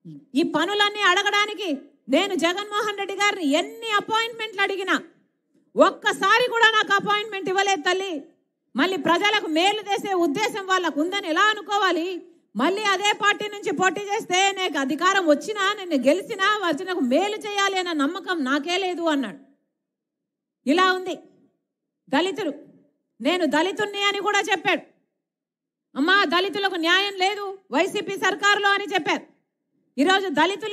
ఈ పనులన్నీ అడగడానికి నేను జగన్మోహన్ రెడ్డి గారిని ఎన్ని అపాయింట్మెంట్లు అడిగినా ఒక్కసారి కూడా నాకు అపాయింట్మెంట్ ఇవ్వలేదు తల్లి. మళ్ళీ ప్రజలకు మేలు చేసే ఉద్దేశం వాళ్ళకు ఉందని ఎలా అనుకోవాలి? మళ్ళీ అదే పార్టీ నుంచి పోటీ చేస్తే నాకు అధికారం వచ్చినా నేను గెలిచినా నాకు మేలు చేయాలి అన్న నమ్మకం నాకే లేదు అన్నాడు. ఇలా ఉంది దళితులు. నేను దళితుణ్ణి అని కూడా చెప్పాడు. అమ్మా దళితులకు న్యాయం లేదు వైసీపీ సర్కారులో అని చెప్పారు. ఈరోజు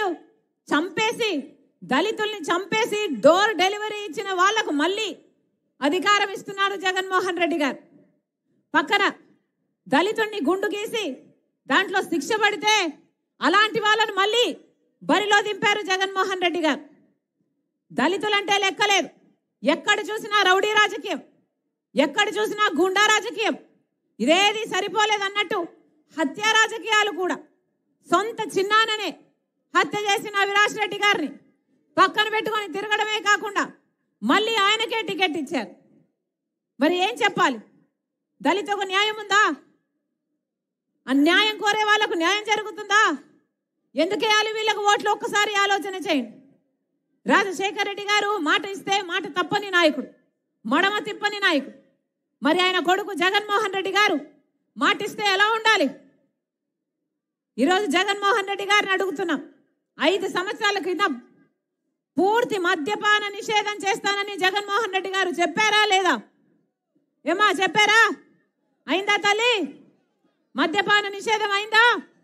దళితుల్ని చంపేసి డోర్ డెలివరీ ఇచ్చిన వాళ్లకు మళ్ళీ అధికారం ఇస్తున్నారు జగన్మోహన్ రెడ్డి గారు. పక్కన దళితుణ్ణి గుండు గీసి దాంట్లో శిక్ష పడితే అలాంటి వాళ్ళను మళ్ళీ బరిలో దింపారు జగన్మోహన్ రెడ్డి గారు. దళితులంటే లెక్కలేదు. ఎక్కడ చూసినా రౌడీ రాజకీయం, ఎక్కడ చూసినా గుండా రాజకీయం. ఇదేది సరిపోలేదన్నట్టు హత్య రాజకీయాలు కూడా. సొంత చిన్నాననే హత్య చేసిన అవినాష్ రెడ్డి గారిని పక్కన పెట్టుకొని తిరగడమే కాకుండా మళ్ళీ ఆయనకే టికెట్ ఇచ్చారు. మరి ఏం చెప్పాలి? దళితులకు న్యాయం ఉందా? అన్యాయం కోరే వాళ్లకు న్యాయం జరుగుతుందా? ఎందుకేయాలి వీళ్ళకు ఓట్లు? ఒక్కసారి ఆలోచన చేయండి. రాజశేఖర రెడ్డి గారు మాట ఇస్తే మాట తప్పని నాయకుడు, మడమ తిప్పని నాయకుడు. మరి ఆయన కొడుకు జగన్మోహన్ రెడ్డి గారు మాటిస్తే ఎలా ఉండాలి? ఈరోజు జగన్మోహన్ రెడ్డి గారిని అడుగుతున్నాం. 5 సంవత్సరాల క్రితం పూర్తి మద్యపాన నిషేధం చేస్తానని జగన్మోహన్ రెడ్డి గారు చెప్పారా లేదా? ఏమా చెప్పారా? అయిందా తల్లి? మద్యపాన నిషేధం అయిందా?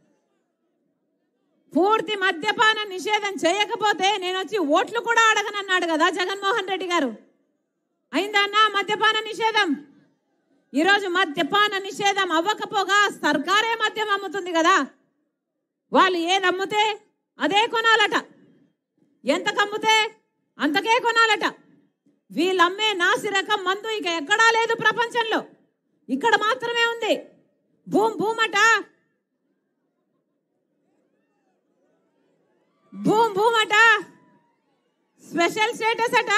పూర్తి మద్యపాన నిషేధం చేయకపోతే నేను వచ్చి ఓట్లు కూడా అడగనన్నాడు కదా జగన్మోహన్ రెడ్డి గారు. అయిందా అన్నా మద్యపాన నిషేధం? ఈరోజు మద్యపాన నిషేధం అవ్వకపోగా సర్కారే మద్యం అమ్ముతుంది కదా. వాళ్ళు ఏది అమ్ముతే అదే కొనాలట, ఎంత కమ్ముతే అంతకే కొనాలట. వీళ్ళమ్మే నాసి రకం మందు ఇక ఎక్కడా లేదు ప్రపంచంలో, ఇక్కడ మాత్రమే ఉంది. భూమట, భూమట, స్పెషల్ స్టేటస్ అట,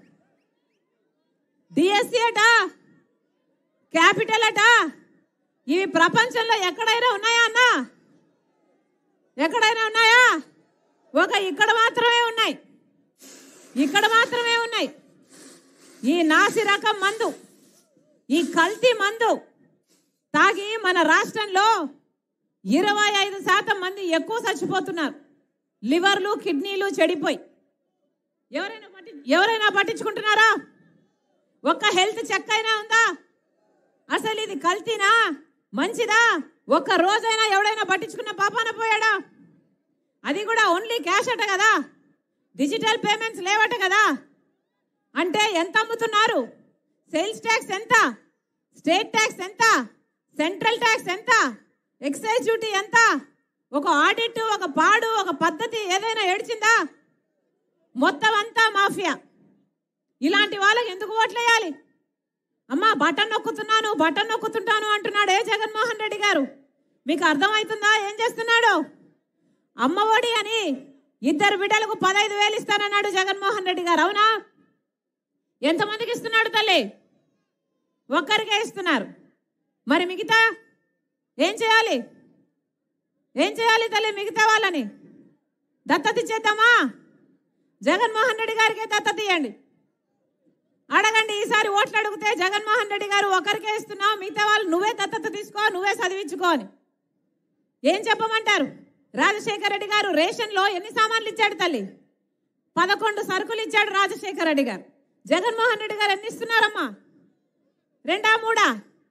డిఎస్సి అట, క్యాపిటల్ అట. ఇవి ప్రపంచంలో ఎక్కడైనా ఉన్నాయా అన్నా? ఎక్కడైనా ఉన్నాయా? ఇక్కడ మాత్రమే ఉన్నాయి, ఇక్కడ మాత్రమే ఉన్నాయి. ఈ నాసి రకం మందు, ఈ కల్తీ మందు తాగి మన రాష్ట్రంలో 25% మంది ఎక్కువ చచ్చిపోతున్నారు. లివర్లు కిడ్నీలు చెడిపోయి. ఎవరైనా పట్టించుకుంటున్నారా? ఒక్క హెల్త్ చెక్ అయినా ఉందా? అసలు ఇది కల్తీనా మంచిదా? ఒక్క రోజైనా ఎవడైనా పట్టించుకున్న పాపాన పోయాడా? అది కూడా ఓన్లీ క్యాష్ అట కదా, డిజిటల్ పేమెంట్స్ లేవట కదా. అంటే ఎంత అమ్ముతున్నారు? సేల్స్ ట్యాక్స్ ఎంత, స్టేట్ ట్యాక్స్ ఎంత, సెంట్రల్ ట్యాక్స్ ఎంత, ఎక్సైజ్ డ్యూటీ ఎంత? ఒక ఆడిట్, ఒక పాడు, ఒక పద్ధతి ఏదైనా ఏడ్చిందా? మొత్తం అంతా మాఫియా. ఇలాంటి వాళ్ళకి ఎందుకు ఓట్లేయాలి? అమ్మా బటన్ నొక్కుతుంటాను అంటున్నాడే జగన్మోహన్ రెడ్డి గారు. మీకు అర్థమవుతుందా ఏం చేస్తున్నాడు? అమ్మఒడి అని 2 బిడ్డలకు 15,000 ఇస్తానన్నాడు జగన్మోహన్ రెడ్డి గారు. అవునా? ఎంతమందికి ఇస్తున్నాడు తల్లి? ఒక్కరికే ఇస్తున్నారు. మరి మిగతా ఏం చేయాలి? ఏం చేయాలి తల్లి? మిగతా వాళ్ళని దత్తత ఇచ్చేద్దామా? జగన్మోహన్ రెడ్డి గారికే దత్తత ఇవ్వండి. అడగండి. ఈసారి ఓట్లు అడిగితే జగన్మోహన్ రెడ్డి గారు ఒకరికే ఇస్తున్నావు, మిగతా వాళ్ళు నువ్వే దత్తత తీసుకో, నువ్వే చదివించుకో అని ఏం చెప్పమంటారు? రాజశేఖర రెడ్డి గారు రేషన్లో ఎన్ని సామాన్లు ఇచ్చాడు తల్లి? 11 సరుకులు ఇచ్చాడు రాజశేఖర రెడ్డి గారు. జగన్మోహన్ రెడ్డి గారు ఎన్ని ఇస్తున్నారమ్మా? 2, 3?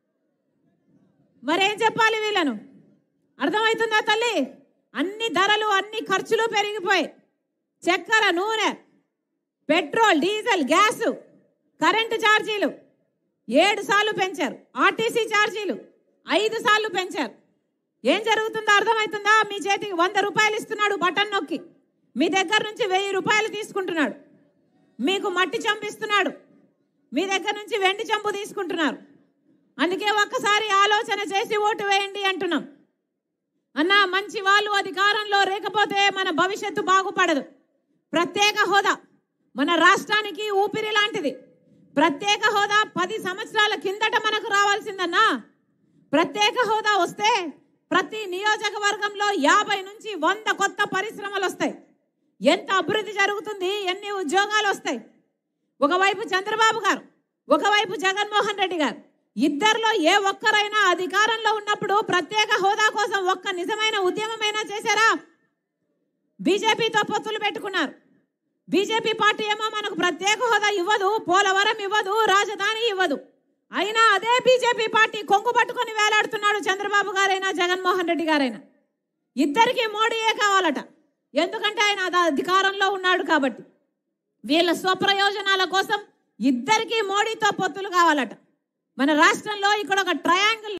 మరేం చెప్పాలి వీళ్ళను? అర్థమవుతుందా తల్లి? అన్ని ధరలు, అన్ని ఖర్చులు పెరిగిపోయి, చక్కెర, నూనె, పెట్రోల్, డీజిల్, గ్యాసు, కరెంటు ఛార్జీలు 7 సార్లు పెంచారు. ఆర్టీసీ ఛార్జీలు 5 సార్లు పెంచారు. ఏం జరుగుతుందో అర్థమవుతుందా? మీ చేతికి 100 రూపాయలు ఇస్తున్నాడు బటన్ నొక్కి, మీ దగ్గర నుంచి 1000 రూపాయలు తీసుకుంటున్నాడు. మీకు మట్టి చంపు ఇస్తున్నాడు, మీ దగ్గర నుంచి వెండి చంపు తీసుకుంటున్నారు. అందుకే ఒక్కసారి ఆలోచన చేసి ఓటు వేయండి అంటున్నాం. అన్నా మంచి వాళ్ళు అధికారంలో లేకపోతే మన భవిష్యత్తు బాగుపడదు. ప్రత్యేక హోదా మన రాష్ట్రానికి ఊపిరి లాంటిది. ప్రత్యేక హోదా 10 సంవత్సరాల కిందట మనకు రావాల్సిందన్నా. ప్రత్యేక హోదా వస్తే ప్రతి నియోజకవర్గంలో 50 నుంచి 100 కొత్త పరిశ్రమలు వస్తాయి. ఎంత అభివృద్ధి జరుగుతుంది, ఎన్ని ఉద్యోగాలు వస్తాయి. ఒకవైపు చంద్రబాబు గారు, ఒకవైపు జగన్మోహన్ రెడ్డి గారు, ఇద్దరిలో ఏ ఒక్కరైనా అధికారంలో ఉన్నప్పుడు ప్రత్యేక హోదా కోసం ఒక్క నిజమైన ఉద్యమమైనా చేశారా? బీజేపీతో పొత్తులు పెట్టుకున్నారు. బీజేపీ పార్టీ ఏమో మనకు ప్రత్యేక హోదా ఇవ్వదు, పోలవరం ఇవ్వదు, రాజధాని ఇవ్వదు. అయినా అదే బీజేపీ పార్టీ కొంగు పట్టుకొని వేలాడుతున్నాడు చంద్రబాబు గారైనా జగన్మోహన్ రెడ్డి గారైనా. ఇద్దరికి మోడీయే కావాలట. ఎందుకంటే ఆయన అధికారంలో ఉన్నాడు కాబట్టి. వీళ్ళ స్వప్రయోజనాల కోసం ఇద్దరికి మోడీతో పొత్తులు కావాలట. మన రాష్ట్రంలో ఇక్కడ ఒక ట్రయాంగిల్